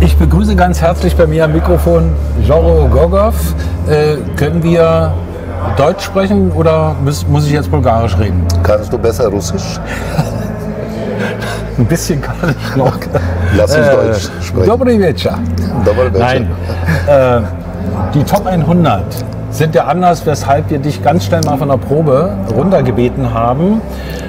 Ich begrüße ganz herzlich bei mir am Mikrofon Joro Gogov. Können wir Deutsch sprechen oder muss ich jetzt Bulgarisch reden? Kannst du besser Russisch? Ein bisschen kann ich noch. Lass uns Deutsch sprechen. Dobry вечер. Nein, die Top 100 sind ja anders, weshalb wir dich ganz schnell mal von der Probe runtergebeten haben.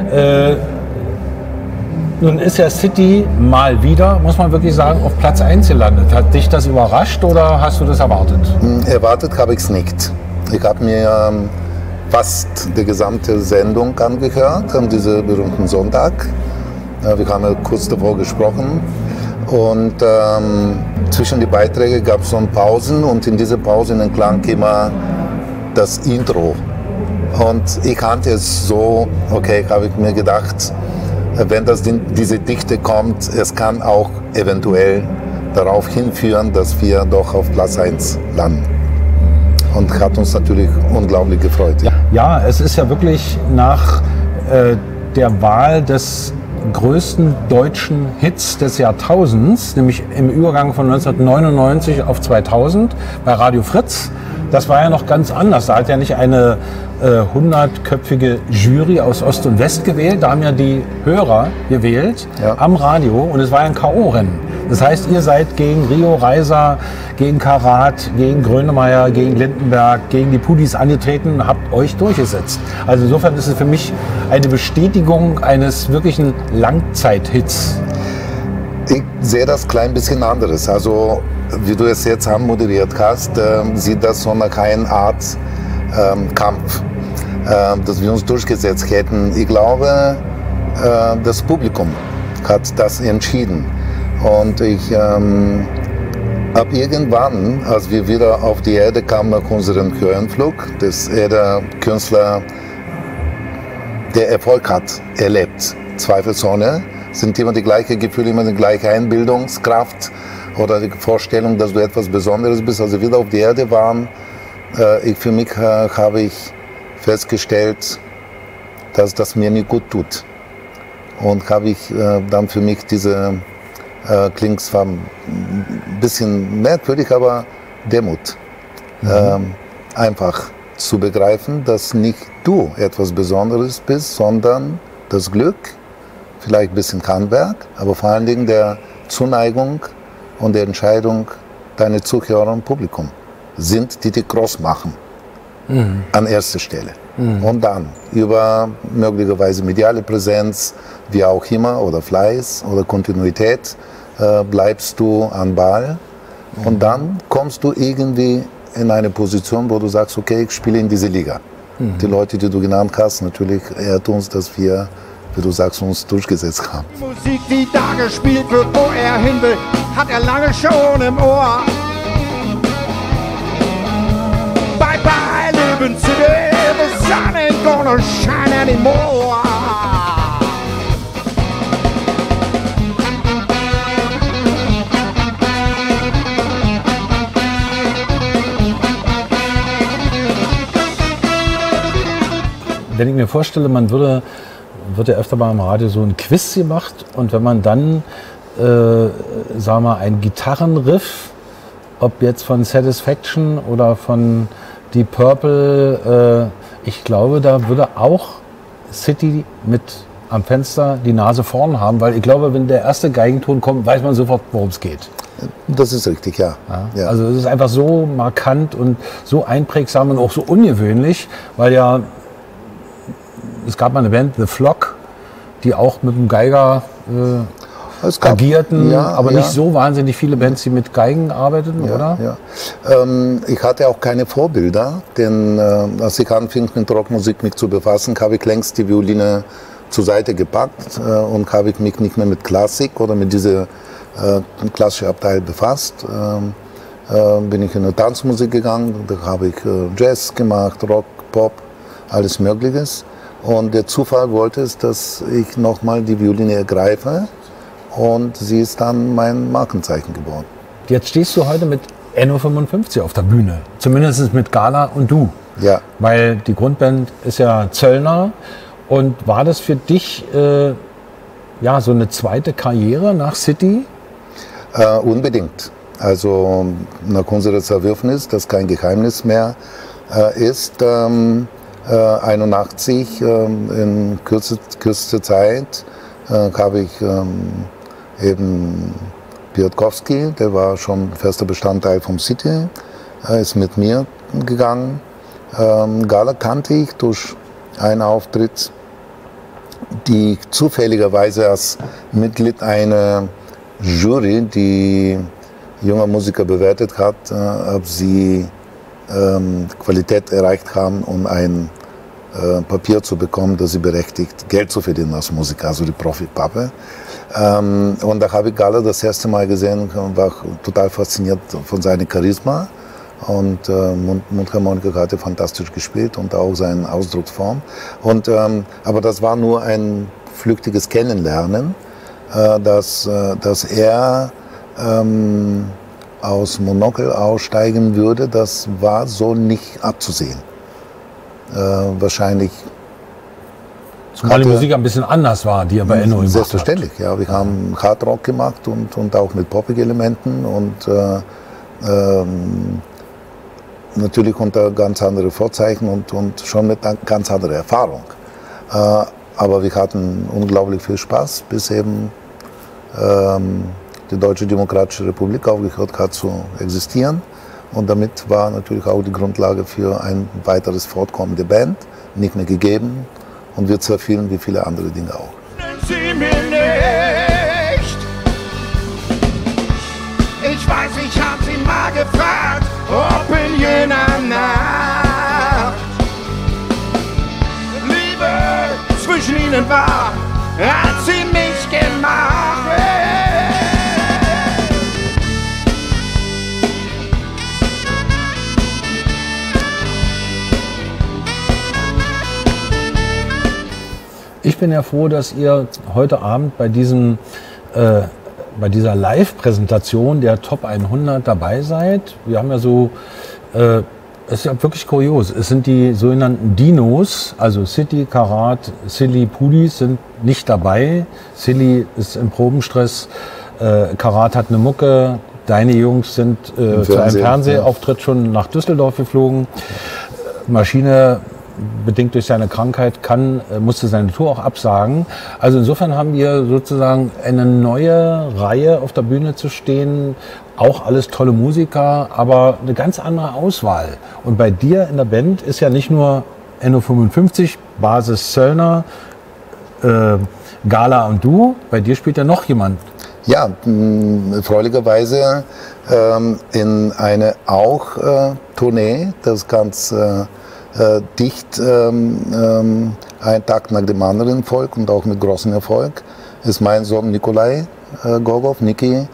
Nun ist ja City mal wieder, muss man wirklich sagen, auf Platz 1 gelandet. Hat dich das überrascht oder hast du das erwartet? Erwartet habe ich es nicht. Ich habe mir fast die gesamte Sendung angehört, an diesem berühmten Sonntag. Wir haben ja kurz davor gesprochen. Und zwischen die Beiträgen gab es so Pausen und in dieser Pause klang immer das Intro. Und ich kannte es so, okay, habe ich mir gedacht, wenn diese Dichte kommt, es kann auch eventuell darauf hinführen, dass wir doch auf Platz 1 landen. Und hat uns natürlich unglaublich gefreut. Ja, es ist ja wirklich nach der Wahl des größten deutschen Hits des Jahrtausends, nämlich im Übergang von 1999 auf 2000 bei Radio Fritz. Das war ja noch ganz anders. Da hat ja nicht eine 100-köpfige Jury aus Ost und West gewählt. Da haben ja die Hörer gewählt am Radio und es war ja ein K.O.-Rennen. Das heißt, ihr seid gegen Rio Reiser, gegen Karat, gegen Grönemeyer, gegen Lindenberg, gegen die Pudis angetreten und habt euch durchgesetzt. Also insofern ist es für mich eine Bestätigung eines wirklichen Langzeithits. Ich sehe das klein bisschen anderes. Also wie du es jetzt anmoderiert hast, sieht das so nach einer Art Kampf, dass wir uns durchgesetzt hätten. Ich glaube, das Publikum hat das entschieden. Und ich ab irgendwann, als wir wieder auf die Erde kamen nach unserem Höhenflug, das Erde-Künstler, der Erfolg hat, erlebt. Zweifelsohne, sind immer die gleichen Gefühle, immer die gleiche Einbildungskraft oder die Vorstellung, dass du etwas Besonderes bist. Als wir wieder auf die Erde waren, für mich habe ich festgestellt, dass das mir nicht gut tut. Und habe ich dann für mich diese, klingt zwar ein bisschen merkwürdig, aber Demut. Einfach zu begreifen, dass nicht du etwas Besonderes bist, sondern das Glück, vielleicht ein bisschen Handwerk, aber vor allen Dingen der Zuneigung und der Entscheidung deiner Zuhörer und Publikum sind, die dich groß machen, an erster Stelle. Und dann über möglicherweise mediale Präsenz, wie auch immer, oder Fleiß oder Kontinuität, bleibst du an Ball. Und dann kommst du irgendwie in eine Position, wo du sagst, okay, ich spiele in diese Liga. Die Leute, die du genannt hast, natürlich ehrt uns, dass wir, wie du sagst, uns durchgesetzt haben. Die Musik, die da gespielt wird, wo er hin will, hat er lange schon im Ohr. Bye bye, Living City, the sun ain't gonna shine anymore. Wenn ich mir vorstelle, man wird ja öfter mal im Radio so ein Quiz gemacht und wenn man dann, sagen wir mal, ein Gitarrenriff, ob jetzt von Satisfaction oder von Deep Purple, ich glaube, da würde auch City mit am Fenster die Nase vorn haben, weil ich glaube, wenn der erste Geigenton kommt, weiß man sofort, worum es geht. Das ist richtig, ja. Also es ist einfach so markant und so einprägsam und auch so ungewöhnlich, weil ja es gab mal eine Band, The Flock, die auch mit dem Geiger agierten, aber nicht so wahnsinnig viele Bands, die mit Geigen arbeiteten, oder? Ja. Ich hatte auch keine Vorbilder, denn als ich anfing mit Rockmusik mich zu befassen, habe ich längst die Violine zur Seite gepackt und habe ich mich nicht mehr mit Klassik oder mit dieser klassischen Abteil befasst. Bin ich in die Tanzmusik gegangen, da habe ich Jazz gemacht, Rock, Pop, alles Mögliches. Und der Zufall wollte es, dass ich nochmal die Violine ergreife und sie ist dann mein Markenzeichen geworden. Jetzt stehst du heute mit Enno 55 auf der Bühne, zumindest mit Gala und du. Ja. Weil die Grundband ist ja Zöllner. Und war das für dich so eine zweite Karriere nach City? Unbedingt. Also nach unserer Zerwürfnis, das kein Geheimnis mehr ist, 81 in kürzester Zeit habe ich eben Piatkowski, der war schon fester Bestandteil vom City, ist mit mir gegangen. Gala kannte ich durch einen Auftritt, die zufälligerweise als Mitglied einer Jury, die junge Musiker bewertet hat, ob sie Qualität erreicht haben, um ein Papier zu bekommen, dass sie berechtigt, Geld zu verdienen als Musiker, also die Profipappe. Und da habe ich Gala das erste Mal gesehen und war total fasziniert von seinem Charisma. Und Mundharmonika hatte fantastisch gespielt und auch seine Ausdrucksform. Aber das war nur ein flüchtiges Kennenlernen, dass er aus Monokel aussteigen würde, das war so nicht abzusehen. Wahrscheinlich. Zumal die Musik ein bisschen anders war, die er bei Enno gemacht hat. Selbstverständlich, ja. Wir haben Hardrock gemacht und auch mit Poppig-Elementen und natürlich unter ganz anderen Vorzeichen und schon mit einer ganz anderen Erfahrung. Aber wir hatten unglaublich viel Spaß, bis eben die Deutsche Demokratische Republik aufgehört hat zu existieren. Und damit war natürlich auch die Grundlage für ein weiteres Fortkommen der Band nicht mehr gegeben. Und wir zerfielen wie viele andere Dinge auch. Sie mir nicht. Ich weiß, ich hab sie mal gefragt, ob in jener Nacht Liebe zwischen ihnen war, hat sie mich gemacht. Ich bin ja froh, dass ihr heute Abend bei dieser Live-Präsentation der Top 100 dabei seid. Wir haben ja so, es ist ja wirklich kurios, es sind die sogenannten Dinos, also City, Karat, Silly, Pudis sind nicht dabei. Silly ist im Probenstress, Karat hat eine Mucke, deine Jungs sind zu einem Fernsehauftritt schon nach Düsseldorf geflogen. Maschine, bedingt durch seine Krankheit, musste seine Tour auch absagen. Also insofern haben wir sozusagen eine neue Reihe auf der Bühne zu stehen. Auch alles tolle Musiker, aber eine ganz andere Auswahl. Und bei dir in der Band ist ja nicht nur Enno 55, Basis Zöllner, Gala und du. Bei dir spielt ja noch jemand. Ja, erfreulicherweise in eine Tournee, das ganz dicht ein Tag nach dem anderen folgt und auch mit großem Erfolg, ist mein Sohn Nikolai Gogov, Niki,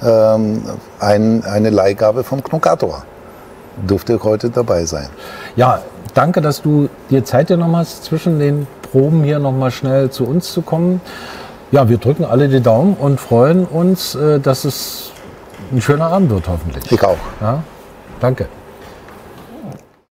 eine Leihgabe vom Knockator. Durfte heute dabei sein. Ja, danke, dass du dir Zeit genommen hast, zwischen den Proben hier nochmal schnell zu uns zu kommen. Ja, wir drücken alle die Daumen und freuen uns, dass es ein schöner Abend wird, hoffentlich. Ich auch. Ja, danke.